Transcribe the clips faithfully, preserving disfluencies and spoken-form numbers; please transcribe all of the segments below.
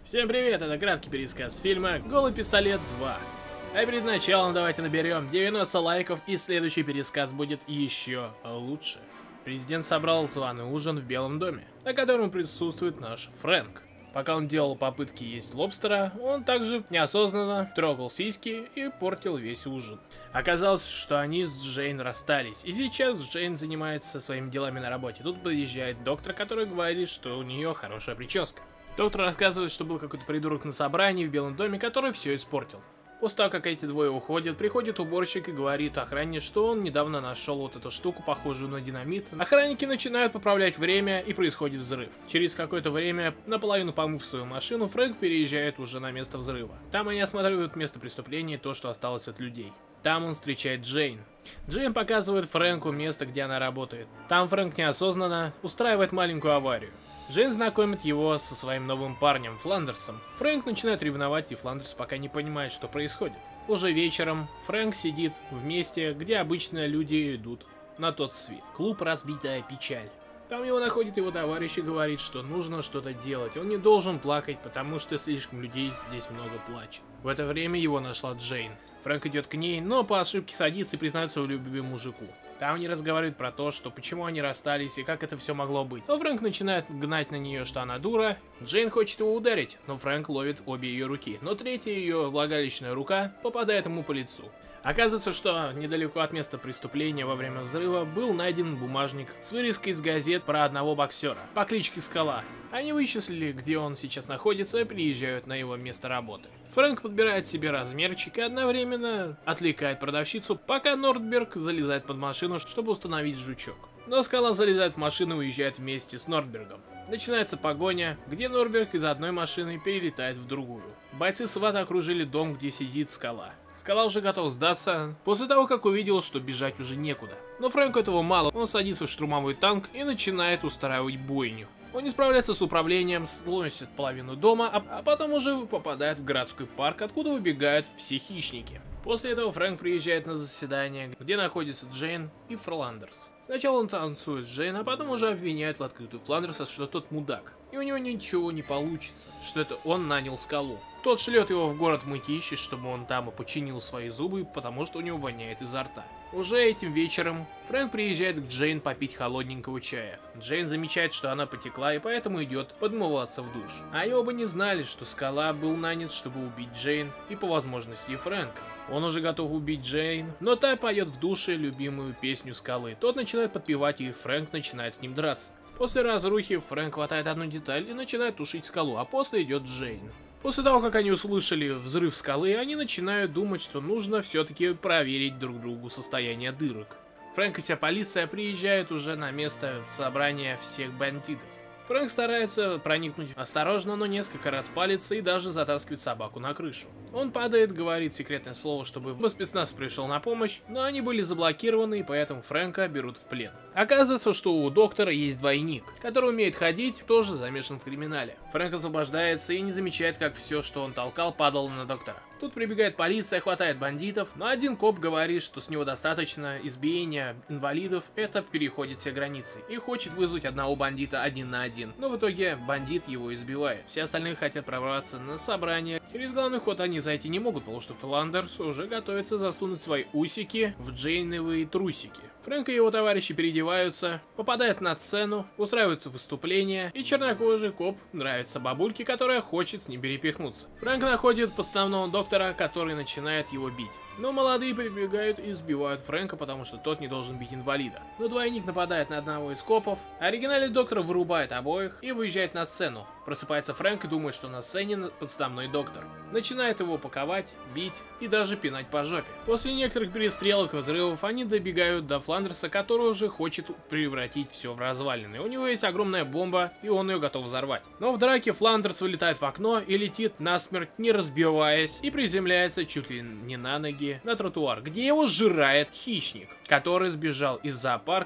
Всем привет, это краткий пересказ фильма «Голый пистолет два». А перед началом давайте наберем девяносто лайков, и следующий пересказ будет еще лучше. Президент собрал званый ужин в Белом доме, на котором присутствует наш Фрэнк. Пока он делал попытки есть лобстера, он также неосознанно трогал сиськи и портил весь ужин. Оказалось, что они с Джейн расстались, и сейчас Джейн занимается своими делами на работе. Тут подъезжает доктор, который говорит, что у нее хорошая прическа. Доктор рассказывает, что был какой-то придурок на собрании в Белом доме, который все испортил. После того, как эти двое уходят, приходит уборщик и говорит охране, что он недавно нашел вот эту штуку, похожую на динамит. Охранники начинают поправлять время, и происходит взрыв. Через какое-то время, наполовину помыв свою машину, Фрэнк переезжает уже на место взрыва. Там они осматривают место преступления и то, что осталось от людей. Там он встречает Джейн. Джейн показывает Фрэнку место, где она работает. Там Фрэнк неосознанно устраивает маленькую аварию. Джейн знакомит его со своим новым парнем, Фландерсом. Фрэнк начинает ревновать, и Фландерс пока не понимает, что происходит. Уже вечером Фрэнк сидит в месте, где обычно люди идут на тот свет. Клуб «Разбитая печаль». Там его находит его товарищ и говорит, что нужно что-то делать. Он не должен плакать, потому что слишком людей здесь много плачет. В это время его нашла Джейн. Фрэнк идет к ней, но по ошибке садится и признается в любви мужику. Там они разговаривают про то, что почему они расстались и как это все могло быть. Но Фрэнк начинает гнать на нее, что она дура. Джейн хочет его ударить, но Фрэнк ловит обе ее руки. Но третья ее влагалищная рука попадает ему по лицу. Оказывается, что недалеко от места преступления во время взрыва был найден бумажник с вырезкой из газет про одного боксера по кличке Скала. Они вычислили, где он сейчас находится, и приезжают на его место работы. Фрэнк подбирает себе размерчик и одновременно отвлекает продавщицу, пока Нордберг залезает под машину, чтобы установить жучок. Но Скала залезает в машину и уезжает вместе с Нордбергом. Начинается погоня, где Нордберг из одной машины перелетает в другую. Бойцы СВАТа окружили дом, где сидит Скала. Скала уже готов сдаться, после того, как увидел, что бежать уже некуда. Но Фрэнку этого мало, он садится в штурмовой танк и начинает устраивать бойню. Он не справляется с управлением, сносит половину дома, а, а потом уже попадает в городской парк, откуда выбегают все хищники. После этого Фрэнк приезжает на заседание, где находится Джейн и Фландерс. Сначала он танцует с Джейн, а потом уже обвиняет в открытую Фландерса, что тот мудак. И у него ничего не получится, что это он нанял Скалу. Тот шлет его в город Мытищи, чтобы он там и починил свои зубы, потому что у него воняет изо рта. Уже этим вечером Фрэнк приезжает к Джейн попить холодненького чая. Джейн замечает, что она потекла, и поэтому идет подмываться в душ. А оба не знали, что Скала был нанят, чтобы убить Джейн и по возможности и Фрэнка. Он уже готов убить Джейн, но та поет в душе любимую песню Скалы. Тот начинает подпевать, и Фрэнк начинает с ним драться. После разрухи Фрэнк хватает одну деталь и начинает тушить Скалу, а после идет Джейн. После того, как они услышали взрыв Скалы, они начинают думать, что нужно все-таки проверить друг другу состояние дырок. Фрэнк и вся полиция приезжают уже на место собрания всех бандитов. Фрэнк старается проникнуть осторожно, но несколько раз палится и даже затаскивает собаку на крышу. Он падает, говорит секретное слово, чтобы спецназ пришел на помощь, но они были заблокированы, и поэтому Фрэнка берут в плен. Оказывается, что у доктора есть двойник, который умеет ходить, тоже замешан в криминале. Фрэнк освобождается и не замечает, как все, что он толкал, падало на доктора. Тут прибегает полиция, хватает бандитов, но один коп говорит, что с него достаточно избиения инвалидов, это переходит все границы, и хочет вызвать одного бандита один на один. Но в итоге бандит его избивает. Все остальные хотят пробраться на собрание. Через главный ход они зайти не могут, потому что Фландерс уже готовится засунуть свои усики в джейновые трусики. Фрэнк и его товарищи переодеваются, попадают на сцену, устраиваются выступления, и чернокожий коп нравится бабульке, которая хочет с ним перепихнуться. Фрэнк находит подставного доктора, который начинает его бить. Но молодые прибегают и сбивают Фрэнка, потому что тот не должен бить инвалида. Но двойник нападает на одного из копов, оригинальный доктор вырубает обоих и выезжает на сцену. Просыпается Фрэнк и думает, что на сцене подставной доктор. Начинает его паковать, бить и даже пинать по жопе. После некоторых перестрелок и взрывов они добегают до Фландерса, который уже хочет превратить все в развалины. У него есть огромная бомба, и он ее готов взорвать. Но в драке Фландерс вылетает в окно и летит насмерть, не разбиваясь, и приземляется чуть ли не на ноги на тротуар, где его сжирает хищник, который сбежал из зоопарка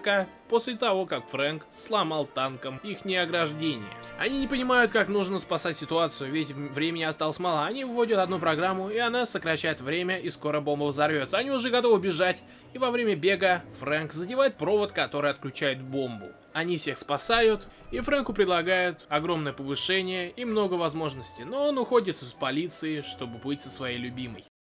после того, как Фрэнк сломал танком их ограждение. Они не понимают, как нужно спасать ситуацию, ведь времени осталось мало. Они вводят одну программу, и она сокращает время, и скоро бомба взорвется. Они уже готовы бежать, и во время бега Фрэнк задевает провод, который отключает бомбу. Они всех спасают, и Фрэнку предлагают огромное повышение и много возможностей, но он уходит из полиции, чтобы быть со своей любимой.